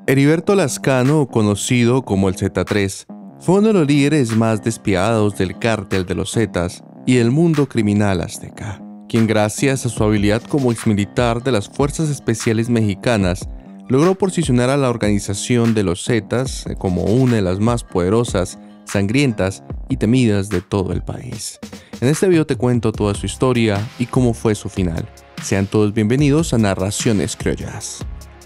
Heriberto Lascano, conocido como el Z3, fue uno de los líderes más despiadados del cártel de los Zetas y del mundo criminal azteca, quien gracias a su habilidad como exmilitar de las Fuerzas Especiales Mexicanas logró posicionar a la organización de los Zetas como una de las más poderosas, sangrientas y temidas de todo el país. En este video te cuento toda su historia y cómo fue su final. Sean todos bienvenidos a Narraciones Criollas.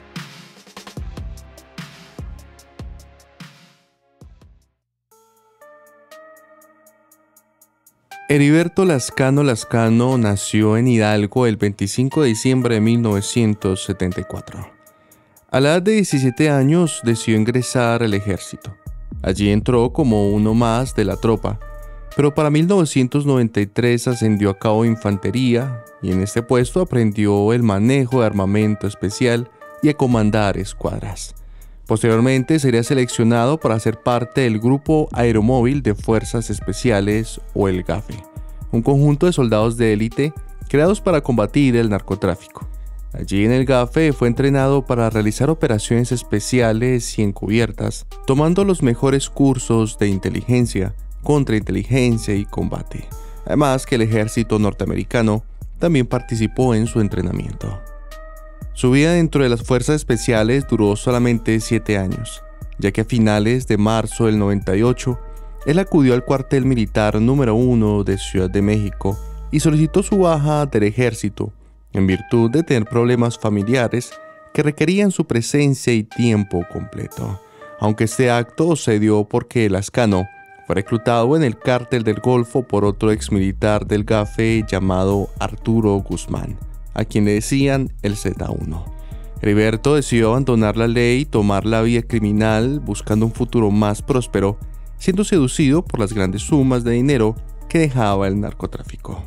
Heriberto Lascano nació en Hidalgo el 25 de diciembre de 1974. A la edad de 17 años decidió ingresar al ejército. Allí entró como uno más de la tropa, pero para 1993 ascendió a cabo de infantería y en este puesto aprendió el manejo de armamento especial y a comandar escuadras. Posteriormente sería seleccionado para ser parte del Grupo Aeromóvil de Fuerzas Especiales o el GAFE, un conjunto de soldados de élite creados para combatir el narcotráfico. Allí en el GAFE fue entrenado para realizar operaciones especiales y encubiertas, tomando los mejores cursos de inteligencia, contrainteligencia y combate. Además que el ejército norteamericano también participó en su entrenamiento. Su vida dentro de las Fuerzas Especiales duró solamente 7 años, ya que a finales de marzo del 98, él acudió al cuartel militar número 1 de Ciudad de México y solicitó su baja del ejército en virtud de tener problemas familiares que requerían su presencia y tiempo completo. Aunque este acto se dio porque Lascano fue reclutado en el cártel del Golfo por otro exmilitar del GAFE llamado Arturo Guzmán, a quien le decían el Z1. Heriberto decidió abandonar la ley y tomar la vía criminal buscando un futuro más próspero, siendo seducido por las grandes sumas de dinero que dejaba el narcotráfico.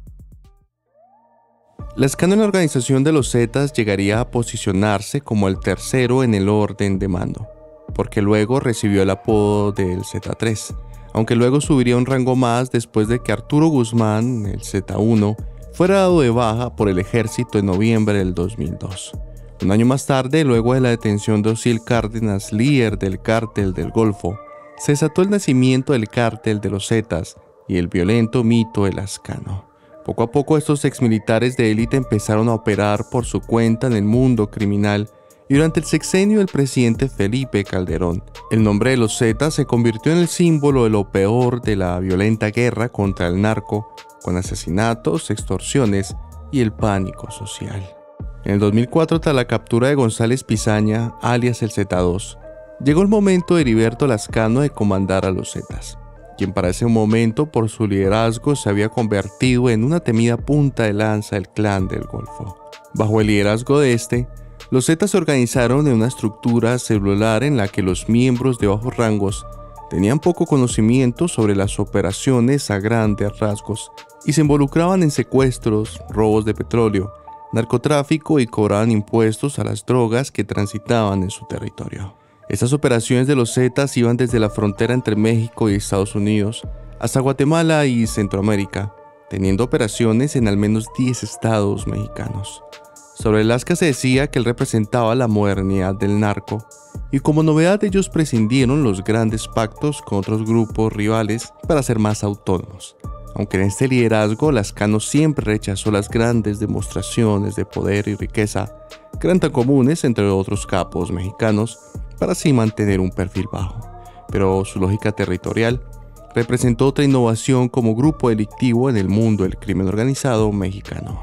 Lascano en la organización de los Zetas llegaría a posicionarse como el tercero en el orden de mando, porque luego recibió el apodo del Z3, aunque luego subiría un rango más después de que Arturo Guzmán, el Z1, fuera dado de baja por el ejército en noviembre del 2002. Un año más tarde, luego de la detención de Osiel Cárdenas, líder del cártel del Golfo, se desató el nacimiento del cártel de los Zetas y el violento mito de Lascano. Poco a poco estos exmilitares de élite empezaron a operar por su cuenta en el mundo criminal y durante el sexenio del presidente Felipe Calderón, el nombre de los Zetas se convirtió en el símbolo de lo peor de la violenta guerra contra el narco, con asesinatos, extorsiones y el pánico social. En el 2004, tras la captura de González Pizaña, alias el Z2, llegó el momento de Heriberto Lascano de comandar a los Zetas, quien para ese momento por su liderazgo se había convertido en una temida punta de lanza del clan del Golfo. Bajo el liderazgo de este, los Zetas se organizaron en una estructura celular en la que los miembros de bajos rangos tenían poco conocimiento sobre las operaciones a grandes rasgos y se involucraban en secuestros, robos de petróleo, narcotráfico y cobraban impuestos a las drogas que transitaban en su territorio. Estas operaciones de los Zetas iban desde la frontera entre México y Estados Unidos hasta Guatemala y Centroamérica, teniendo operaciones en al menos 10 estados mexicanos. Sobre Lasca se decía que él representaba la modernidad del narco, y como novedad ellos prescindieron los grandes pactos con otros grupos rivales para ser más autónomos. Aunque en este liderazgo Lascano siempre rechazó las grandes demostraciones de poder y riqueza que eran tan comunes entre otros capos mexicanos para así mantener un perfil bajo. Pero su lógica territorial representó otra innovación como grupo delictivo en el mundo del crimen organizado mexicano.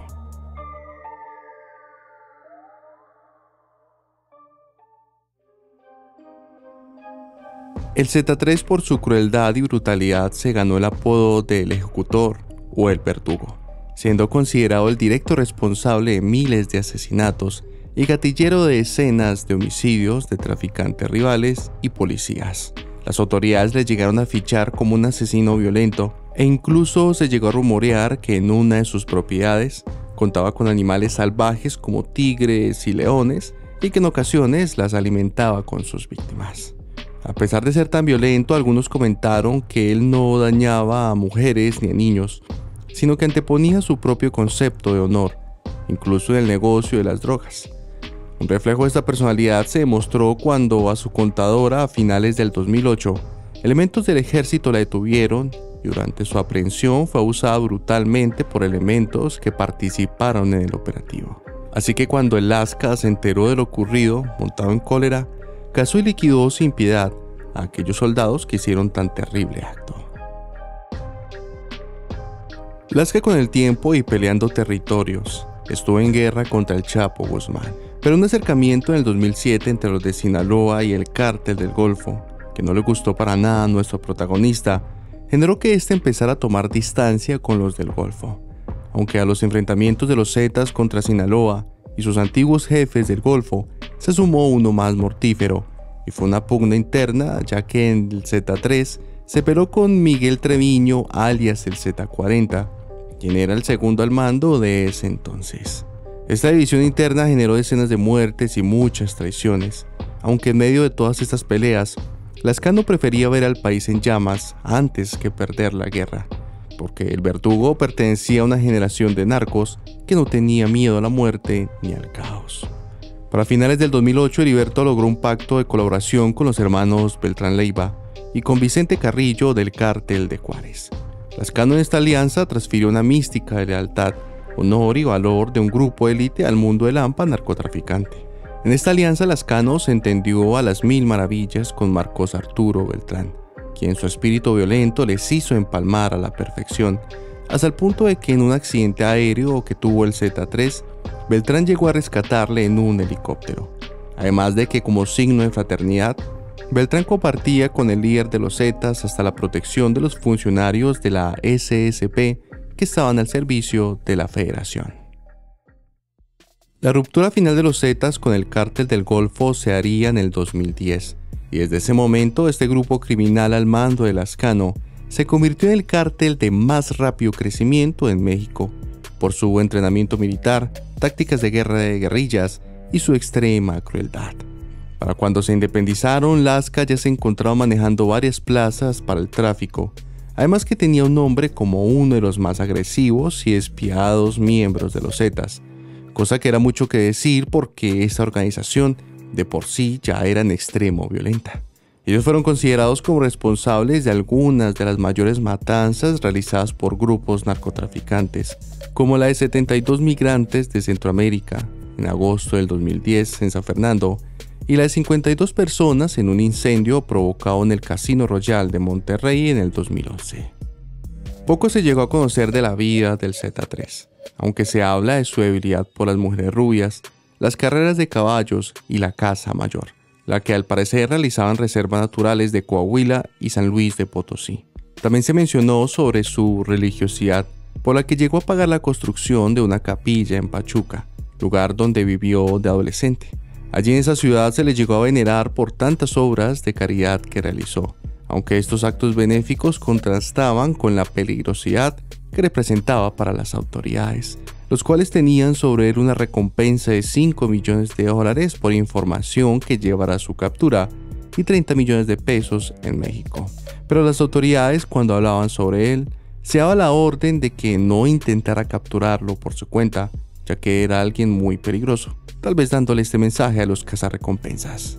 El Z3 por su crueldad y brutalidad se ganó el apodo de El Ejecutor o El Verdugo, siendo considerado el directo responsable de miles de asesinatos y gatillero de decenas de homicidios de traficantes rivales y policías. Las autoridades le llegaron a fichar como un asesino violento e incluso se llegó a rumorear que en una de sus propiedades contaba con animales salvajes como tigres y leones y que en ocasiones las alimentaba con sus víctimas. A pesar de ser tan violento, algunos comentaron que él no dañaba a mujeres ni a niños, sino que anteponía su propio concepto de honor, incluso en el negocio de las drogas. Un reflejo de esta personalidad se demostró cuando a su contadora a finales del 2008, elementos del ejército la detuvieron y durante su aprehensión fue abusada brutalmente por elementos que participaron en el operativo. Así que cuando el Lasca se enteró de lo ocurrido, montado en cólera, cazó y liquidó sin piedad a aquellos soldados que hicieron tan terrible acto. Lasca con el tiempo y peleando territorios, estuvo en guerra contra el Chapo Guzmán, pero un acercamiento en el 2007 entre los de Sinaloa y el Cártel del Golfo, que no le gustó para nada a nuestro protagonista, generó que éste empezara a tomar distancia con los del Golfo. Aunque a los enfrentamientos de los Zetas contra Sinaloa y sus antiguos jefes del Golfo se sumó uno más mortífero, y fue una pugna interna, ya que en el Z3 se peleó con Miguel Treviño, alias el Z40, quien era el segundo al mando de ese entonces. Esta división interna generó decenas de muertes y muchas traiciones, aunque en medio de todas estas peleas, Lascano prefería ver al país en llamas antes que perder la guerra, porque el verdugo pertenecía a una generación de narcos que no tenía miedo a la muerte ni al caos. Para finales del 2008, Heriberto logró un pacto de colaboración con los hermanos Beltrán Leiva y con Vicente Carrillo del Cártel de Juárez. Lascano en esta alianza transfirió una mística de lealtad, honor y valor de un grupo élite al mundo del AMPA narcotraficante. En esta alianza, Lascano se entendió a las mil maravillas con Marcos Arturo Beltrán, quien su espíritu violento les hizo empalmar a la perfección, hasta el punto de que en un accidente aéreo que tuvo el Z3, Beltrán llegó a rescatarle en un helicóptero. Además de que, como signo de fraternidad, Beltrán compartía con el líder de los Zetas hasta la protección de los funcionarios de la SSP que estaban al servicio de la Federación. La ruptura final de los Zetas con el Cártel del Golfo se haría en el 2010, y desde ese momento este grupo criminal al mando de Lascano se convirtió en el cártel de más rápido crecimiento en México, por su entrenamiento militar, tácticas de guerra de guerrillas y su extrema crueldad. Para cuando se independizaron, Lasca ya se encontraba manejando varias plazas para el tráfico, además que tenía un nombre como uno de los más agresivos y espiados miembros de los Zetas, cosa que era mucho que decir porque esta organización de por sí ya era en extremo violenta. Ellos fueron considerados como responsables de algunas de las mayores matanzas realizadas por grupos narcotraficantes, como la de 72 migrantes de Centroamérica en agosto del 2010 en San Fernando, y la de 52 personas en un incendio provocado en el Casino Royal de Monterrey en el 2011. Poco se llegó a conocer de la vida del Z3, aunque se habla de su debilidad por las mujeres rubias, las carreras de caballos y la caza mayor, la que al parecer realizaban reservas naturales de Coahuila y San Luis de Potosí. También se mencionó sobre su religiosidad, por la que llegó a pagar la construcción de una capilla en Pachuca, lugar donde vivió de adolescente. Allí en esa ciudad se le llegó a venerar por tantas obras de caridad que realizó, aunque estos actos benéficos contrastaban con la peligrosidad que representaba para las autoridades, los cuales tenían sobre él una recompensa de $5 millones por información que llevara a su captura y 30 millones de pesos en México. Pero las autoridades, cuando hablaban sobre él, se daba la orden de que no intentara capturarlo por su cuenta, ya que era alguien muy peligroso, tal vez dándole este mensaje a los cazarrecompensas.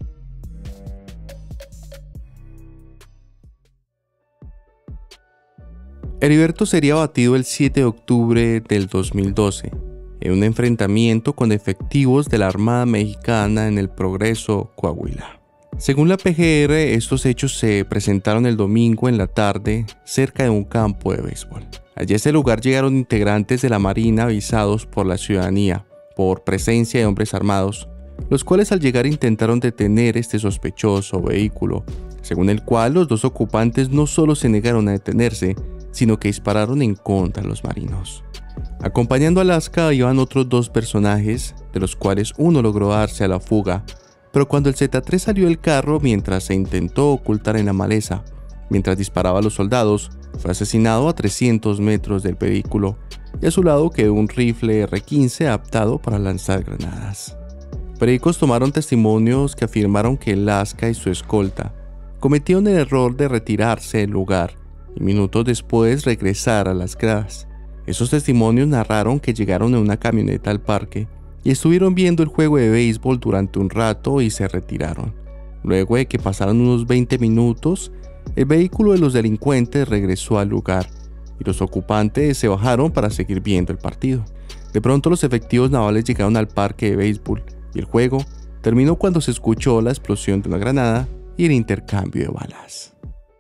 Heriberto sería abatido el 7 de octubre del 2012 en un enfrentamiento con efectivos de la Armada Mexicana en el Progreso, Coahuila. Según la PGR, estos hechos se presentaron el domingo en la tarde cerca de un campo de béisbol. Allí a ese lugar llegaron integrantes de la Marina avisados por la ciudadanía por presencia de hombres armados, los cuales al llegar intentaron detener este sospechoso vehículo, según el cual los dos ocupantes no solo se negaron a detenerse, sino que dispararon en contra de los marinos. Acompañando a Lasca iban otros dos personajes, de los cuales uno logró darse a la fuga, pero cuando el Z3 salió del carro mientras se intentó ocultar en la maleza, mientras disparaba a los soldados, fue asesinado a 300 metros del vehículo y a su lado quedó un rifle R-15 adaptado para lanzar granadas. Periódicos tomaron testimonios que afirmaron que Lasca y su escolta cometieron el error de retirarse del lugar y minutos después regresar a las gradas. Esos testimonios narraron que llegaron en una camioneta al parque y estuvieron viendo el juego de béisbol durante un rato y se retiraron. Luego de que pasaron unos 20 minutos, el vehículo de los delincuentes regresó al lugar y los ocupantes se bajaron para seguir viendo el partido. De pronto los efectivos navales llegaron al parque de béisbol y el juego terminó cuando se escuchó la explosión de una granada y el intercambio de balas.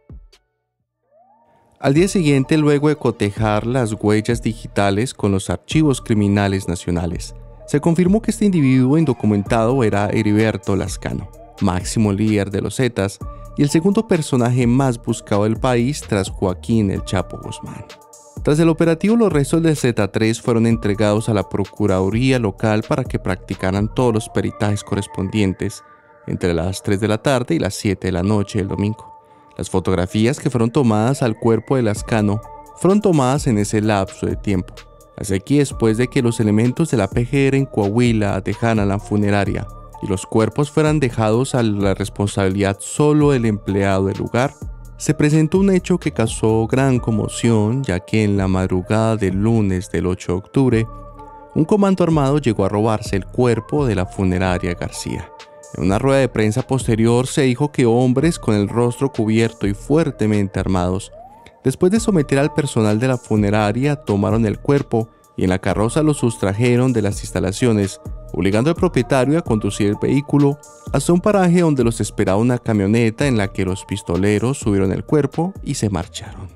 Al día siguiente, luego de cotejar las huellas digitales con los archivos criminales nacionales, se confirmó que este individuo indocumentado era Heriberto Lascano, máximo líder de los Zetas y el segundo personaje más buscado del país tras Joaquín El Chapo Guzmán. Tras el operativo, los restos del Z3 fueron entregados a la Procuraduría local para que practicaran todos los peritajes correspondientes entre las 3 de la tarde y las 7 de la noche del domingo. Las fotografías que fueron tomadas al cuerpo de Lascano fueron tomadas en ese lapso de tiempo, así que después de que los elementos de la PGR en Coahuila dejaran la funeraria y los cuerpos fueran dejados a la responsabilidad solo del empleado del lugar, se presentó un hecho que causó gran conmoción, ya que en la madrugada del lunes del 8 de octubre, un comando armado llegó a robarse el cuerpo de la funeraria García. En una rueda de prensa posterior se dijo que hombres con el rostro cubierto y fuertemente armados, después de someter al personal de la funeraria, tomaron el cuerpo y en la carroza lo sustrajeron de las instalaciones, obligando al propietario a conducir el vehículo hasta un paraje donde los esperaba una camioneta en la que los pistoleros subieron el cuerpo y se marcharon.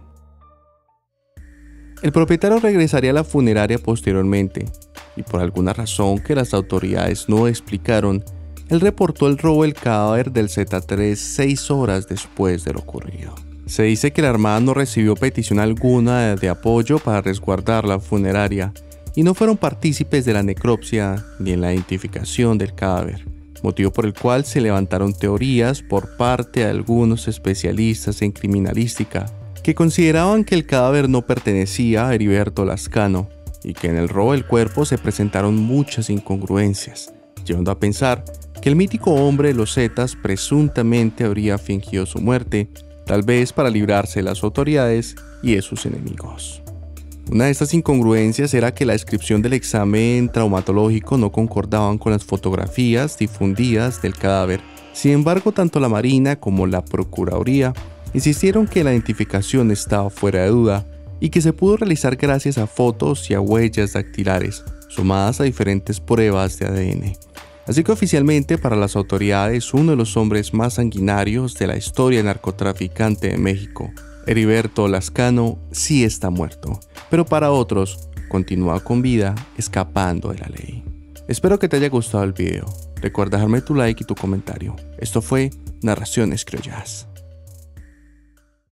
El propietario regresaría a la funeraria posteriormente y por alguna razón que las autoridades no explicaron, él reportó el robo del cadáver del Z3 6 horas después de lo ocurrido. Se dice que la Armada no recibió petición alguna de apoyo para resguardar la funeraria y no fueron partícipes de la necropsia ni en la identificación del cadáver, motivo por el cual se levantaron teorías por parte de algunos especialistas en criminalística que consideraban que el cadáver no pertenecía a Heriberto Lascano y que en el robo del cuerpo se presentaron muchas incongruencias, llevando a pensar que el mítico hombre de los Zetas presuntamente habría fingido su muerte, tal vez para librarse de las autoridades y de sus enemigos. Una de estas incongruencias era que la descripción del examen traumatológico no concordaban con las fotografías difundidas del cadáver. Sin embargo, tanto la Marina como la Procuraduría insistieron que la identificación estaba fuera de duda y que se pudo realizar gracias a fotos y a huellas dactilares, sumadas a diferentes pruebas de ADN. Así que oficialmente para las autoridades, uno de los hombres más sanguinarios de la historia narcotraficante de México, Heriberto Lascano, sí está muerto, pero para otros continúa con vida escapando de la ley. Espero que te haya gustado el video. Recuerda dejarme tu like y tu comentario. Esto fue Narraciones Criollas.